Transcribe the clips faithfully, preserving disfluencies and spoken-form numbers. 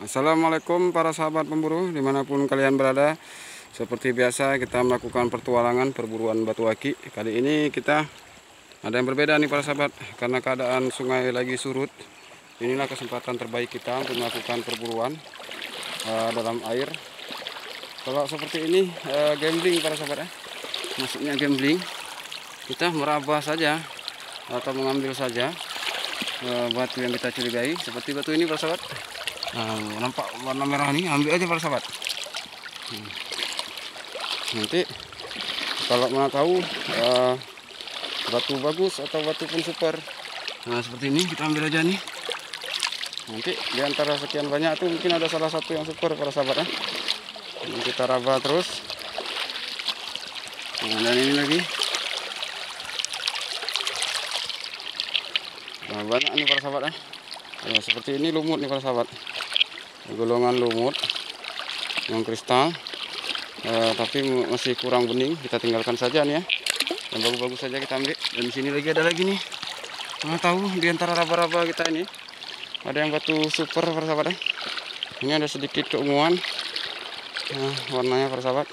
Assalamualaikum para sahabat pemburu dimanapun kalian berada. Seperti biasa kita melakukan pertualangan perburuan batu aki. Kali ini kita ada yang berbeda nih para sahabat, karena keadaan sungai lagi surut. Inilah kesempatan terbaik kita untuk melakukan perburuan uh, dalam air. Kalau seperti ini uh, gambling para sahabat ya. Maksudnya gambling, kita meraba saja atau mengambil saja uh, batu yang kita curigai, seperti batu ini para sahabat. Nah, nampak warna merah ini, ambil aja para sahabat. Hmm. Nanti kalau mau tahu uh, batu bagus atau batu pun super, nah seperti ini kita ambil aja nih. Nanti diantara sekian banyak tuh mungkin ada salah satu yang super para sahabat ya. Ini kita raba terus. Nah, dan ini lagi. Nah, banyak nih para sahabat ya. Nah, seperti ini lumut nih para sahabat. Golongan lumut yang kristal, eh, tapi masih kurang bening, kita tinggalkan saja nih ya. Yang bagus-bagus saja kita ambil. Dan di sini lagi ada lagi nih. Nah, tahu di antara raba-raba kita ini ada yang batu super para sahabat ya. Ini ada sedikit keunguan. Nah, warnanya para sahabat.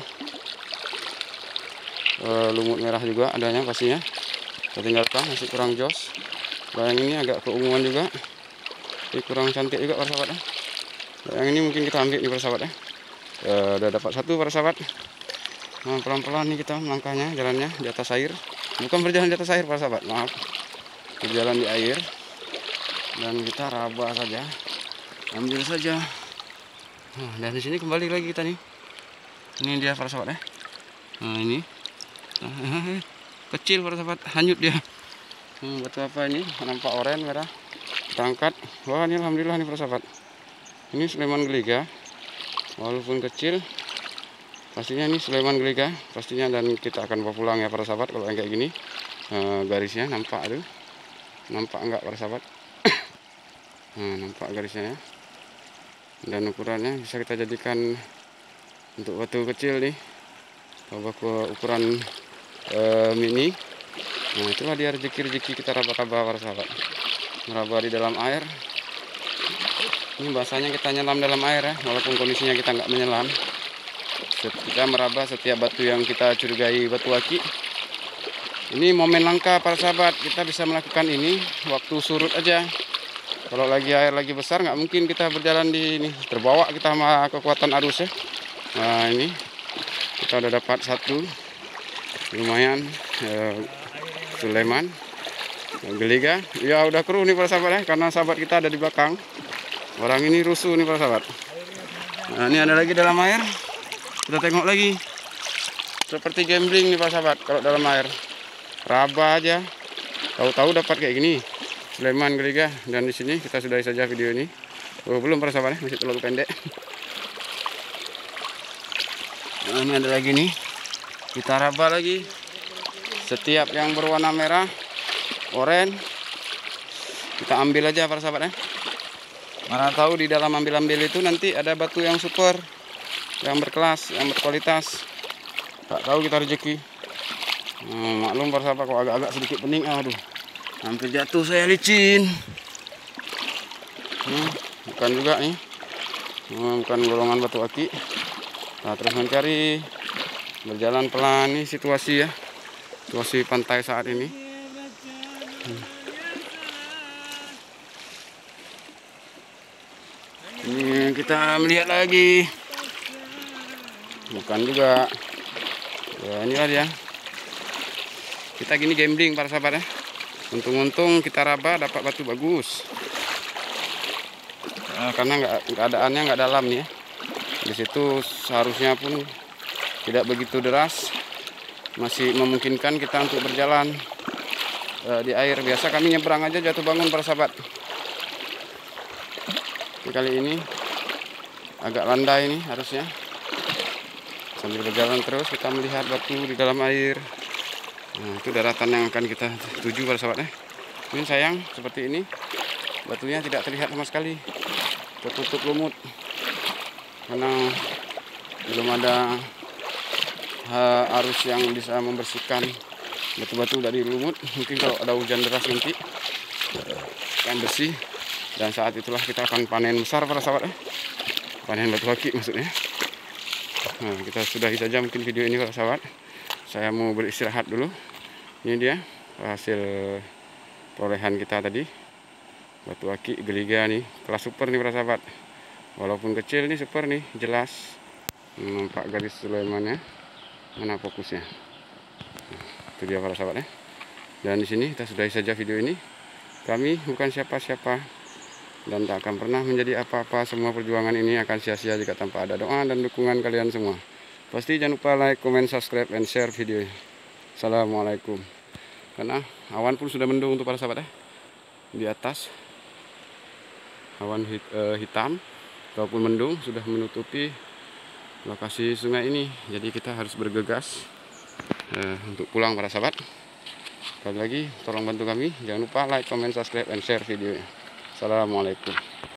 Eh, lumut merah juga adanya pastinya. Kita tinggalkan, masih kurang jos. Dan yang ini agak keunguan juga. Ini kurang cantik juga para sahabat ya. Yang ini mungkin kita ambil nih para sahabat ya. E, udah dapat satu para sahabat. Nah, pelan-pelan nih kita melangkahnya, jalannya di atas air. Bukan berjalan di atas air para sahabat, maaf. Berjalan di air. Dan kita raba saja. Ambil saja. Nah, dan di sini kembali lagi kita nih. Ini dia para sahabat ya. Nah, ini. Nah, kecil para sahabat, hanyut dia. Hmm, batu apa ini? Nampak oranye merah. Kita angkat. Wah, ini alhamdulillah nih para sahabat. Ini Sleman Geliga, walaupun kecil, pastinya ini Sleman Geliga, pastinya, dan kita akan bawa pulang ya para sahabat. Kalau yang kayak gini, e, garisnya nampak tuh, nampak enggak para sahabat? Nah, nampak garisnya ya. Dan ukurannya bisa kita jadikan untuk batu kecil nih, coba ke ukuran e, mini. Nah, itulah dia rezeki-rezeki kita raba-raba para sahabat, meraba di dalam air. Ini bahasanya kita nyelam dalam air ya, walaupun kondisinya kita nggak menyelam. Kita meraba setiap batu yang kita curigai batu aki. Ini momen langka para sahabat, kita bisa melakukan ini waktu surut aja. Kalau lagi air lagi besar nggak mungkin kita berjalan di ini, terbawa kita sama kekuatan arus ya. Nah, ini kita udah dapat satu, lumayan eh, Sleman Geliga. Ya udah keruh nih para sahabat ya, karena sahabat kita ada di belakang. Orang ini rusuh nih para sahabat. Nah, ini ada lagi dalam air. Kita tengok lagi. Seperti gambling nih para sahabat. Kalau dalam air, raba aja. Tahu-tahu dapat kayak gini. Sleman Geliga. Dan di sini kita sudahi saja video ini. Oh, belum para sahabat ya, masih terlalu pendek. Nah, ini ada lagi nih. Kita raba lagi. Setiap yang berwarna merah, oranye, kita ambil aja para sahabat ya. Mana tahu di dalam ambil-ambil itu nanti ada batu yang super, yang berkelas, yang berkualitas. Tak tahu kita rezeki. Hmm, maklum para sahabat kalau agak-agak sedikit pening, aduh, hampir jatuh saya licin. Hmm, bukan juga nih, hmm, bukan golongan batu aki. Nah, terus mencari, berjalan pelan nih situasi ya, situasi pantai saat ini. Hmm. Ini kita melihat lagi, bukan juga ya, inilah dia kita gini gambling para sahabat ya. Untung-untung kita raba dapat batu bagus, nah, karena nggak keadaannya nggak dalam nih ya. Di situ seharusnya pun tidak begitu deras, masih memungkinkan kita untuk berjalan uh, di air biasa. Kami nyebrang aja jatuh bangun para sahabat. Kali ini agak landai nih harusnya. Sambil berjalan terus kita melihat batu di dalam air. Nah, itu daratan yang akan kita tuju para sahabat ya. Ini sayang seperti ini, batunya tidak terlihat sama sekali, tertutup lumut karena belum ada uh, arus yang bisa membersihkan batu-batu dari lumut. Mungkin kalau ada hujan deras nanti akan bersih. Dan saat itulah kita akan panen besar para sahabat ya. Panen batu aki maksudnya. Nah, kita sudahi saja mungkin video ini para sahabat. Saya mau beristirahat dulu. Ini dia hasil perolehan kita tadi. Batu aki geliga nih, kelas super nih para sahabat. Walaupun kecil nih super nih, jelas. Nampak garis Sulaimannya. Mana fokusnya? Nah, itu dia para sahabat ya. Dan di sini kita sudahi saja video ini. Kami bukan siapa-siapa dan tak akan pernah menjadi apa-apa. Semua perjuangan ini akan sia-sia jika tanpa ada doa dan dukungan kalian semua. Pasti jangan lupa like, comment, subscribe, and share video ini. Assalamualaikum. Karena awan pun sudah mendung untuk para sahabat ya. Di atas awan hit, eh, hitam ataupun mendung sudah menutupi lokasi sungai ini. Jadi kita harus bergegas eh, untuk pulang para sahabat. Sekali lagi tolong bantu kami. Jangan lupa like, comment, subscribe, and share video ini. Assalamualaikum.